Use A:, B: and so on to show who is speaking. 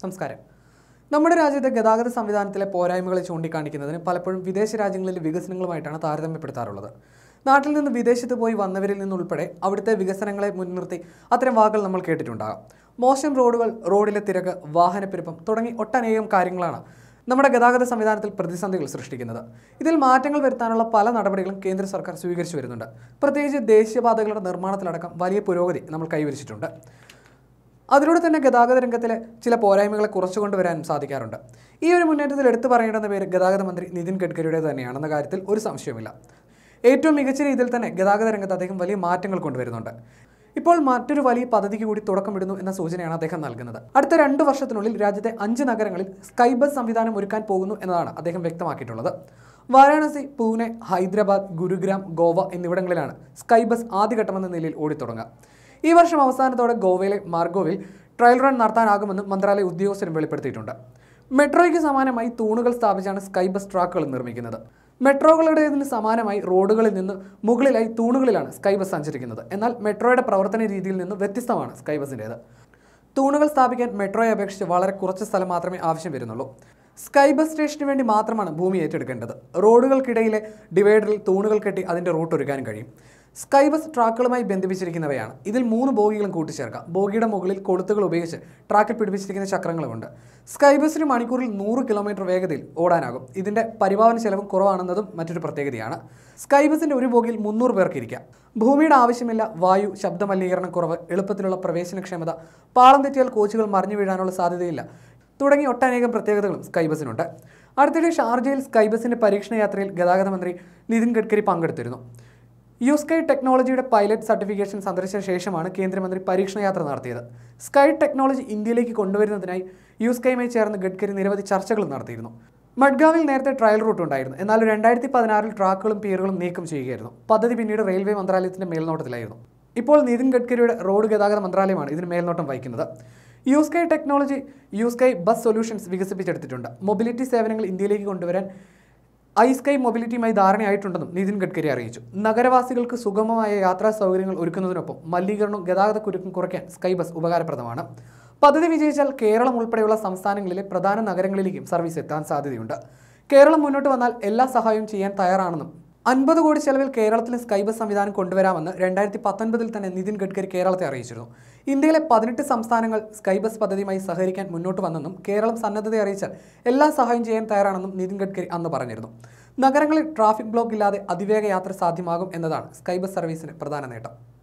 A: നമസ്കാരം. നമ്മുടെ രാജ്യത്തെ ഗതാഗത സംവിധാനത്തിലെ പോരായ്മകളെ ചൂണ്ടിക്കാണിക്കുന്നതിന് പലപ്പോഴും വിദേശ രാജ്യങ്ങളിലെ വികസനങ്ങളുമായിട്ടാണ് താരതമ്യപ്പെടുത്താറുള്ളത്. നാട്ടിൽ നിന്ന് വിദേശത്ത് പോയി വന്നവരിൽ നിന്നുൾപ്പെടെ അവിടുത്തെ വികസനങ്ങളെ മുൻനിർത്തി അത്തരം വാക്കുകൾ നമ്മൾ കേട്ടിട്ടുണ്ടാകാം. മോശം റോഡുകൾ, റോഡിലെ തിരക്ക്, വാഹനപ്പെരുപ്പം തുടങ്ങി ഒട്ടനേകം കാര്യങ്ങളാണ് നമ്മുടെ ഗതാഗത സംവിധാനത്തിൽ പ്രതിസന്ധികൾ സൃഷ്ടിക്കുന്നത്. ഇതിൽ മാറ്റങ്ങൾ വരുത്താനുള്ള പല നടപടികളും കേന്ദ്ര സർക്കാർ സ്വീകരിച്ചു വരുന്നുണ്ട്. പ്രത്യേകിച്ച് ദേശീയപാതകളുടെ നിർമ്മാണത്തിലടക്കം വലിയ പുരോഗതി നമ്മൾ കൈവരിച്ചിട്ടുണ്ട്. അതിലൂടെ തന്നെ ഗതാഗത രംഗത്തിലെ ചില പോരായ്മകളെ കുറച്ചുകൊണ്ടുവരാനും സാധിക്കാറുണ്ട്. ഈ ഒരു മുന്നേറ്റത്തിൽ എടുത്തു പറയേണ്ടുന്ന പേര് ഗതാഗത മന്ത്രി നിതിൻ ഗഡ്കരിയുടെ തന്നെയാണെന്ന കാര്യത്തിൽ ഒരു സംശയവുമില്ല. ഏറ്റവും മികച്ച രീതിയിൽ തന്നെ ഗതാഗത രംഗത്ത് അദ്ദേഹം വലിയ മാറ്റങ്ങൾ കൊണ്ടുവരുന്നുണ്ട്. ഇപ്പോൾ മറ്റൊരു വലിയ പദ്ധതിക്ക് കൂടി തുടക്കമിടുന്നു എന്ന സൂചനയാണ് അദ്ദേഹം നൽകുന്നത്. അടുത്ത 2 വർഷത്തിനുള്ളിൽ രാജ്യത്തെ 5 നഗരങ്ങളിൽ സ്കൈ ബസ് സംവിധാനം ഒരുക്കാൻ പോകുന്നു എന്നതാണ് അദ്ദേഹം വ്യക്തമാക്കിയിട്ടുള്ളത്. വാരാണസി, പൂനെ, ഹൈദരാബാദ്, ഗുരുഗ്രാം, ഗോവ എന്നിവിടങ്ങളിലാണ് സ്കൈ ബസ് ആദ്യഘട്ടമെന്ന നിലയിൽ ഓടിത്തുടങ്ങുക. ഈ വർഷം അവസാനത്തോടെ ഗോവയിലെ മാർഗോവിൽ ട്രയൽ റൺ നടത്താനാകുമെന്നും മന്ത്രാലയ ഉദ്യോഗസ്ഥരും വെളിപ്പെടുത്തിയിട്ടുണ്ട്. മെട്രോയ്ക്ക് സമാനമായി തൂണുകൾ സ്ഥാപിച്ചാണ് സ്കൈ ബസ് ട്രാക്കുകൾ നിർമ്മിക്കുന്നത്. മെട്രോകളുടേതിന് സമാനമായി റോഡുകളിൽ നിന്ന് മുകളിലായി തൂണുകളിലാണ് സ്കൈ ബസ് സഞ്ചരിക്കുന്നത്. എന്നാൽ മെട്രോയുടെ പ്രവർത്തന രീതിയിൽ നിന്ന് വ്യത്യസ്തമാണ് സ്കൈ ബസിൻ്റേത്. തൂണുകൾ സ്ഥാപിക്കാൻ മെട്രോയെ അപേക്ഷിച്ച് വളരെ കുറച്ച് സ്ഥലം മാത്രമേ ആവശ്യം വരുന്നുള്ളൂ. സ്കൈ ബസ് സ്റ്റേഷന് വേണ്ടി മാത്രമാണ് ഭൂമി ഏറ്റെടുക്കേണ്ടത്. റോഡുകൾക്കിടയിലെ ഡിവൈഡറിൽ തൂണുകൾ കെട്ടി അതിൻ്റെ റൂട്ട് ഒരുക്കാനും കഴിയും. സ്കൈ ബസ് ട്രാക്കുകളുമായി ബന്ധിപ്പിച്ചിരിക്കുന്നവയാണ്. ഇതിൽ 3 ബോഗികളും കൂട്ടിച്ചേർക്കാം. ബോഗിയുടെ മുകളിൽ കൊളുത്തുകൾ ഉപയോഗിച്ച് ട്രാക്കിൽ പിടിപ്പിച്ചിരിക്കുന്ന ചക്രങ്ങളുമുണ്ട്. സ്കൈ ബസ്സിന് മണിക്കൂറിൽ 100 കിലോമീറ്റർ വേഗതയിൽ ഓടാനാകും. ഇതിൻ്റെ പരിപാലന ചെലവും കുറവാണെന്നതും മറ്റൊരു പ്രത്യേകതയാണ്. സ്കൈ ബസിൻ്റെ ഒരു ബോഗിയിൽ 300 പേർക്ക് ഇരിക്കാം. ഭൂമിയുടെ ആവശ്യമില്ല. വായു, ശബ്ദ മലിനീകരണം കുറവ്, എളുപ്പത്തിലുള്ള പ്രവേശനക്ഷമത, പാളം തെറ്റിയാൽ കോച്ചുകൾ മറിഞ്ഞു വീഴാനുള്ള സാധ്യതയില്ല തുടങ്ങി ഒട്ടനേകം പ്രത്യേകതകളും സ്കൈ ബസിനുണ്ട്. അടുത്തിടെ ഷാർജയിൽ സ്കൈ ബസിൻ്റെ പരീക്ഷണ യാത്രയിൽ ഗതാഗത മന്ത്രി നിതിൻ ഗഡ്കരി പങ്കെടുത്തിരുന്നു. സ്കൈ ടെക്നോളജിയുടെ പൈലറ്റ് സർട്ടിഫിക്കേഷൻ സന്ദർശിച്ച ശേഷമാണ് കേന്ദ്രമന്ത്രി പരീക്ഷണ യാത്ര നടത്തിയത്. സ്കൈ ടെക്നോളജി ഇന്ത്യയിലേക്ക് കൊണ്ടുവരുന്നതിനായി സ്കൈയുമായി ചേർന്ന് ഗഡ്കരി നിരവധി ചർച്ചകൾ നടത്തിയിരുന്നു. മഡ്ഗാവിൽ നേരത്തെ ട്രയൽ റൂട്ട് ഉണ്ടായിരുന്നു. എന്നാൽ 2016 ട്രാക്കുകളും പിയറുകളും നീക്കം ചെയ്യുകയായിരുന്നു. പദ്ധതി പിന്നീട് റെയിൽവേ മന്ത്രാലയത്തിൻ്റെ മേൽനോട്ടത്തിലായിരുന്നു. ഇപ്പോൾ നിതിൻ ഗഡ്കരിയുടെ റോഡ് ഗതാഗത മന്ത്രാലയമാണ് ഇതിന് മേൽനോട്ടം വഹിക്കുന്നത്. Sky technology sky bus solutions വികസിപ്പിച്ചെടുത്തിട്ടുണ്ട്. മൊബിലിറ്റി സേവനങ്ങൾ ഇന്ത്യയിലേക്ക് കൊണ്ടുവരാൻ സ്കൈ മൊബിലിറ്റിയുമായി ധാരണയായിട്ടുണ്ടെന്നും നിതിൻ ഗഡ്കരി അറിയിച്ചു. നഗരവാസികൾക്ക് സുഗമമായ യാത്രാ സൗകര്യങ്ങൾ ഒരുക്കുന്നതിനൊപ്പം മലിനീകരണവും ഗതാഗത കുരുക്കും കുറയ്ക്കാൻ സ്കൈ ബസ് ഉപകാരപ്രദമാണ്. പദ്ധതി വിജയിച്ചാൽ കേരളം ഉൾപ്പെടെയുള്ള സംസ്ഥാനങ്ങളിലെ പ്രധാന നഗരങ്ങളിലേക്കും സർവീസ് എത്താൻ സാധ്യതയുണ്ട്. കേരളം മുന്നോട്ട് വന്നാൽ എല്ലാ സഹായവും ചെയ്യാൻ തയ്യാറാണെന്നും 50 കോടി ചെലവിൽ കേരളത്തിലെ സ്കൈ ബസ് സംവിധാനം കൊണ്ടുവരാമെന്ന് 2019 തന്നെ നിതിൻ ഗഡ്കരി കേരളത്തെ അറിയിച്ചിരുന്നു. ഇന്ത്യയിലെ 18 സംസ്ഥാനങ്ങൾ സ്കൈ ബസ് പദ്ധതിയുമായി സഹകരിക്കാൻ മുന്നോട്ട് വന്നെന്നും കേരളം സന്നദ്ധത അറിയിച്ചാൽ എല്ലാ സഹായം ചെയ്യാൻ തയ്യാറാണെന്നും നിതിൻ ഗഡ്കരി അന്ന് പറഞ്ഞിരുന്നു. നഗരങ്ങളിൽ ട്രാഫിക് ബ്ലോക്ക് ഇല്ലാതെ അതിവേഗ യാത്ര സാധ്യമാകും എന്നതാണ് സ്കൈ ബസ് സർവീസിന്റെ പ്രധാന നേട്ടം.